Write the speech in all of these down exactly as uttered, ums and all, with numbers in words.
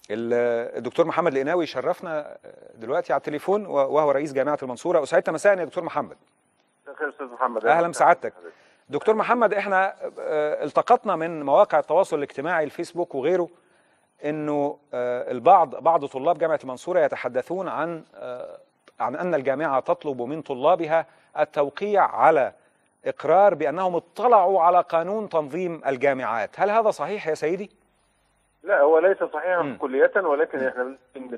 الدكتور محمد القناوي شرفنا دلوقتي على التليفون وهو رئيس جامعة المنصورة. أسعدت مساء يا دكتور محمد. خير استاذ محمد. اهلا بسعادتك دكتور محمد. احنا التقطنا من مواقع التواصل الاجتماعي الفيسبوك وغيره انه البعض بعض طلاب جامعة المنصورة يتحدثون عن عن ان الجامعة تطلب من طلابها التوقيع على اقرار بانهم اطلعوا على قانون تنظيم الجامعات. هل هذا صحيح يا سيدي؟ لا، هو ليس صحيحا كلية، ولكن احنا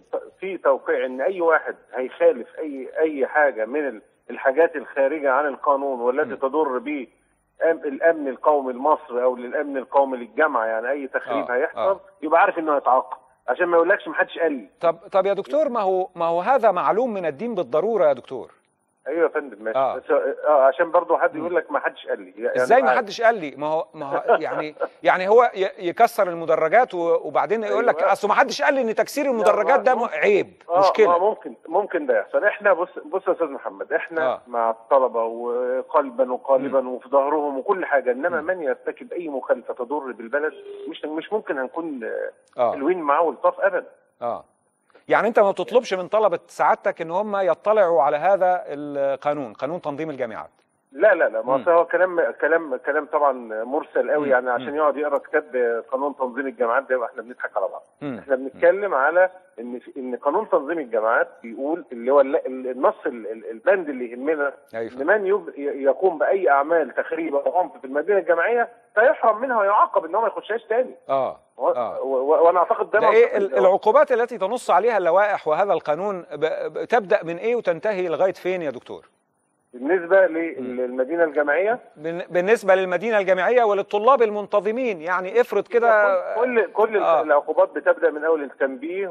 في توقيع ان اي واحد هيخالف اي اي حاجة من الحاجات الخارجة عن القانون والتي تضر به الامن القومي لمصر او للامن القومي للجامعة، يعني اي تخريب آه. هيحصل آه. يبقى عارف انه هيتعاقب، عشان ما يقولكش ما حدش قال لي. طب طب يا دكتور، ما هو ما هو هذا معلوم من الدين بالضرورة يا دكتور. ايوه يا فندم ماشي. آه. بس اه عشان برضه حد يقول لك ما حدش قال لي، يعني ازاي ما حدش قال لي؟ ما هو ما هو يعني يعني هو يكسر المدرجات وبعدين يقول لك أيوة. اصل ما حدش قال لي ان تكسير المدرجات ده عيب آه مشكله. آه ممكن ممكن ده يحصل. احنا بص بص يا استاذ محمد، احنا آه. مع الطلبه وقلبا وقالبا وفي ظهرهم وكل حاجه، انما م. من يرتكب اي مخالفه تضر بالبلد مش مش ممكن هنكون آه. حلوين معاه والطاف ابدا. اه يعني انت ما بتطلبش من طلبه سعادتك ان هم يطلعوا على هذا القانون، قانون تنظيم الجامعات؟ لا لا لا، ما هو كلام كلام كلام طبعا مرسل قوي، يعني عشان يقعد يقرا كتاب قانون تنظيم الجامعات ده واحنا بنضحك على بعض. م. احنا بنتكلم على ان ان قانون تنظيم الجامعات بيقول اللي هو النص البند اللي يهمنا، ان من يقوم باي اعمال تخريب او عنف في المدينه الجامعيه فيحرم منها ويعاقب ان هو ما يخشهاش تاني. اه اه وانا اعتقد ده, ده ايه العقوبات التي تنص عليها اللوائح وهذا القانون؟ تبدا من ايه وتنتهي لغايه فين يا دكتور؟ بالنسبة للمدينة الجامعية، بالنسبة للمدينة الجامعية وللطلاب المنتظمين، يعني افرض كده كل كل آه. العقوبات بتبدأ من أول التنبيه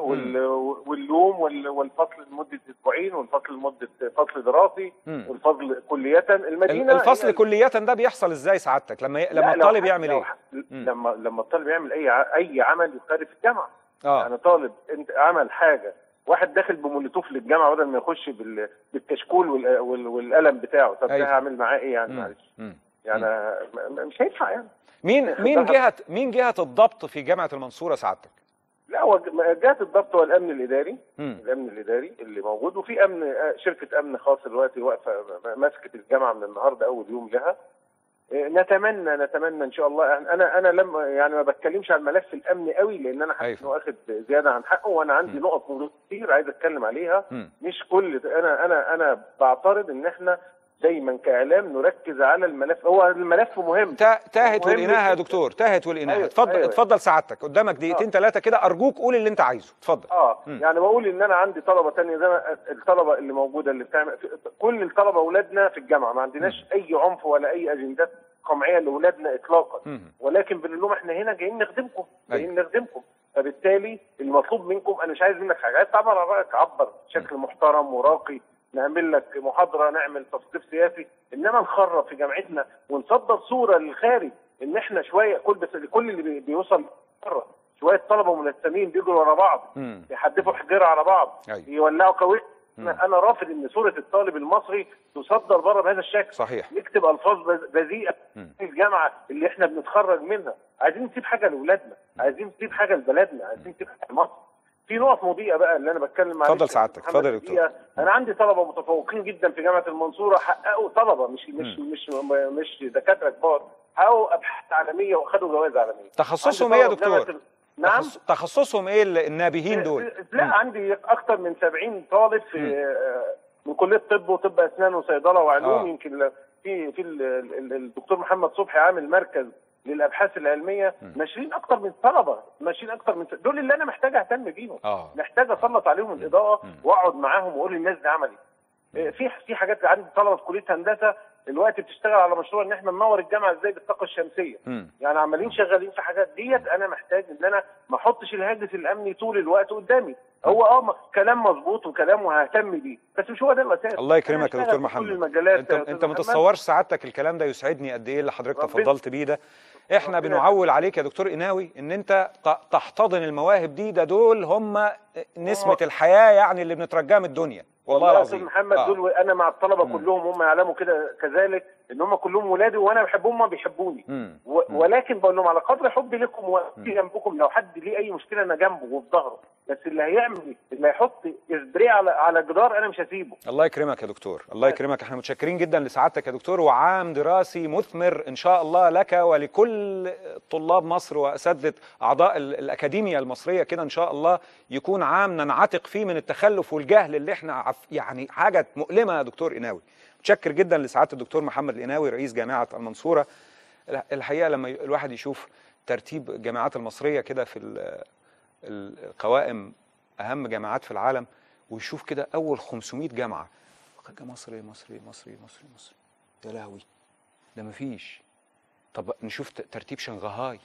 واللوم والفصل لمدة أسبوعين والفصل لمدة فصل دراسي والفصل كلية. المدينة الفصل كلية ده بيحصل ازاي سعادتك؟ لما لما الطالب يعمل ايه؟ لما لما الطالب يعمل أي أي عمل يخالف الجامعة. آه. يعني طالب انت عمل حاجة، واحد داخل بمولوتوف للجامعه بدل ما يخش بالكشكول والقلم بتاعه، طب ده هعمل معاه ايه يعني؟ معلش يعني مش هينفع يعني. مين مين جهه مين جهه الضبط في جامعه المنصوره سعادتك؟ لا، هو جهه الضبط هو الامن الاداري. مم. الامن الاداري اللي موجود، وفي امن شركه امن خاص دلوقتي واقفه ماسكه الجامعه من النهارده اول يوم لها. نتمنى نتمنى ان شاء الله. انا انا لما يعني ما بتكلمش عن الملف الامني قوي لان انا حاسس انه واخد زياده عن حقه، وانا عندي م. نقط كتير عايز اتكلم عليها. م. مش كل انا انا انا بعترض ان احنا دايما كاعلام نركز على الملف. هو الملف مهم. تاهت ولقيناها يا دكتور، تاهت ولقيناها. أيوة. اتفضل أيوة. اتفضل سعادتك، قدامك دقيقتين ثلاثه آه. كده، ارجوك قول اللي انت عايزه. اتفضل. اه م. يعني بقول ان انا عندي طلبه ثانيه زي ما الطلبه اللي موجوده اللي بتعمل، كل الطلبه اولادنا في الجامعه ما عندناش م. اي عنف ولا اي اجندات قمعيه لاولادنا اطلاقا. مم. ولكن بنقول لهم احنا هنا جايين نخدمكم، جايين نخدمكم، فبالتالي المطلوب منكم انا مش عايز منك حاجه، عايز تعبر عن رايك عبر بشكل محترم وراقي، نعمل لك محاضره، نعمل تثقيف سياسي، انما نخرب في جامعتنا ونصدر صوره للخارج ان احنا شويه كل بس كل اللي بيوصل بره شويه طلبه ملثمين بيجروا ورا بعض، يحدفوا حجره على بعض، أي. يولعوا كاوية. انا رافض ان صوره الطالب المصري تصدر بره بهذا الشكل. صحيح. نكتب الفاظ بذيئه في الجامعه اللي احنا بنتخرج منها. عايزين نسيب حاجه لاولادنا، عايزين نسيب حاجه لبلدنا، عايزين نسيب حاجه لمصر. في نقط مضيئه بقى اللي انا بتكلم عليها. اتفضل سعادتك، اتفضل يا دكتور. انا عندي طلبه متفوقين جدا في جامعه المنصوره، حققوا طلبه مش مش م. مش مش دكاتره كبار، حققوا ابحاث عالميه واخدوا جوائز عالميه. تخصصهم ايه يا دكتور؟ نعم؟ تخصصهم ايه النابهين دول؟ لا م. عندي اكثر من سبعين طالب في م. من كليه طب وطب اسنان وصيدله وعلوم. آه. يمكن في في الدكتور محمد صبحي عامل مركز للابحاث العلميه، ناشرين اكثر من طلبه، ناشرين اكثر من دول اللي انا محتاج اهتم بيهم. آه. محتاج اسلط عليهم الاضاءه واقعد معاهم واقول للناس دي عملي. في في حاجات عندي طلبه في كليه هندسه دلوقتي بتشتغل على مشروع ان احنا ننور الجامعه ازاي بالطاقه الشمسيه. م. يعني عمالين شغالين في حاجات ديت. انا محتاج ان انا ما احطش الهاجس الامني طول الوقت قدامي. هو اه كلام مظبوط وكلام وههتم بيه، بس مش هو ده الاساس. الله يكرمك يا دكتور محمد. انت انت ما تتصورش سعادتك الكلام ده يسعدني قد ايه اللي حضرتك تفضلت بيه ده. احنا بنعول عليك يا دكتور قناوي ان انت تحتضن المواهب دي، ده دول هم نسمه الحياه يعني اللي بنترجاها من الدنيا. والله العظيم محمد. آه. دول انا مع الطلبه م. كلهم هم يعلموا كده كذلك ان هم كلهم ولادي وانا بحبهم ما بيحبوني. مم. و... ولكن بقول لهم على قدر حبي لكم وفي جنبكم، لو حد ليه اي مشكله انا جنبه وفي ظهره، بس اللي هيعمل اللي هيحط اسبريه على على جدار انا مش هسيبه. الله يكرمك يا دكتور، الله يكرمك. احنا متشكرين جدا لسعادتك يا دكتور، وعام دراسي مثمر ان شاء الله لك ولكل طلاب مصر واساتذه اعضاء الاكاديميه المصريه كده، ان شاء الله يكون عام ننعتق فيه من التخلف والجهل اللي احنا عف يعني حاجه مؤلمه يا دكتور قناوي. متشكر جدا لسعاده الدكتور محمد القناوي رئيس جامعه المنصوره. الحقيقه لما الواحد يشوف ترتيب الجامعات المصريه كده في القوائم اهم جامعات في العالم، ويشوف كده اول خمسمائة جامعه مصري مصري مصري مصري مصري، يا لهوي ده مفيش. طب نشوف ترتيب شنغهاي،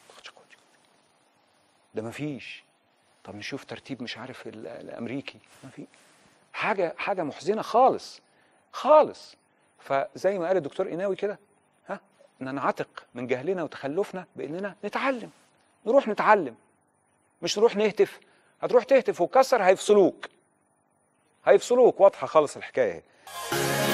ده مفيش. طب نشوف ترتيب مش عارف الامريكي، مفيش. حاجه حاجه محزنه خالص خالص. فزي ما قال الدكتور قناوي كده، ها ننعتق من جهلنا وتخلفنا باننا نتعلم، نروح نتعلم، مش نروح نهتف. هتروح تهتف وتكسر هيفصلوك هيفصلوك واضحه خالص الحكايه اهي.